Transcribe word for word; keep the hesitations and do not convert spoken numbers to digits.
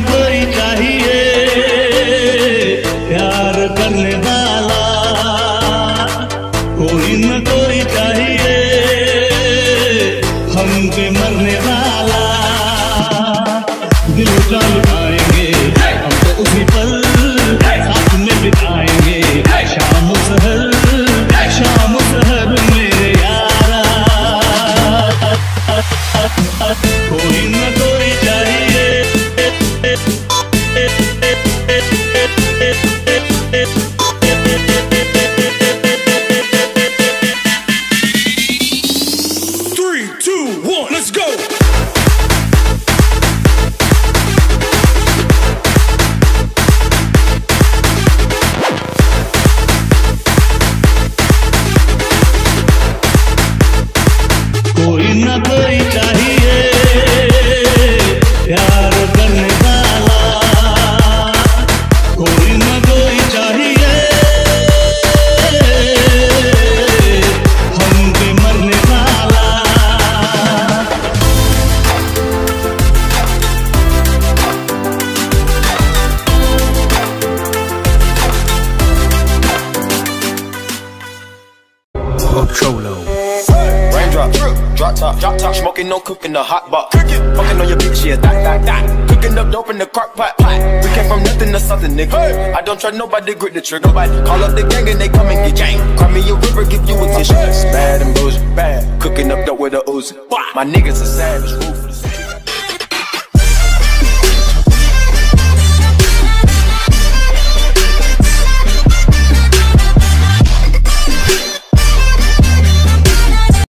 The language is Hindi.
कोई चाहिए प्यार करने वाला, कोई न कोई चाहिए हम पे मरने वाला। दिल जान पाएंगे हम तो उसी पल साथ में बिताएंगे, शाम सहर शाम सहर मेरे यारा। कोई न कोई चाहिए Three, two, one, let's go! कोई न कोई चाहिए प्यार करने वाला, कोई न कोई चाहिए हम पे मरने वाला। Cholo. Raindrop, drop top, drop top, smoking, no cooking, the hot box. Fucking on your bitch, yeah, that, that, that. Cooking up dope in the crock pot, pot. We came from nothing to something, nigga. Hey. I don't trust nobody, grip the trigger. Nobody call up the gang and they come and get gang. Cry me a river, give you a tissue. Bad and bullshit, bad. Cooking up dope with a Uzi. My niggas are savage, ruthless.